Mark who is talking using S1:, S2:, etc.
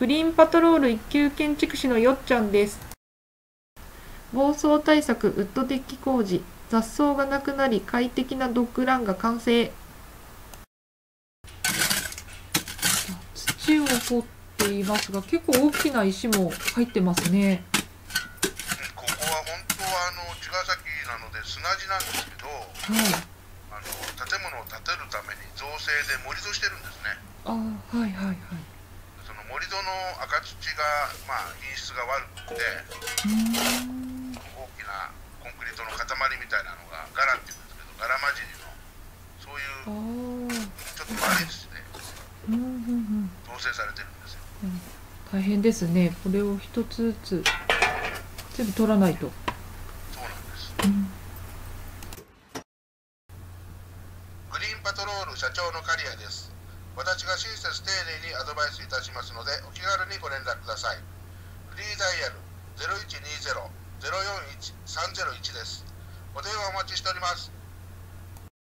S1: グリーンパトロール一級建築士のよっちゃんです。暴走対策ウッドデッキ工事、雑草がなくなり快適なドッグランが完成。土を掘っていますが、結構大きな石も入ってますね。
S2: ここは本当は茅ヶ崎なので砂地なんですけど、建物を建てるために造成で盛り土してるんですね。
S1: はいはいはい。
S2: その盛り土の赤土が、品質が悪くて、大きなコンクリートの塊みたいなのがガラっていうんですけど、ガラ混じりのそういうちょっと悪い土で造成されてるんですよ。
S1: 大変ですね。これを一つずつ全部取らないと。
S2: そうなんです。グリーンパトロール社長の刈谷です。私が親切丁寧にアドバイスいたしますので、お気軽にご連絡ください。フリーダイヤル0120-041-301です。お電話お待ちしております。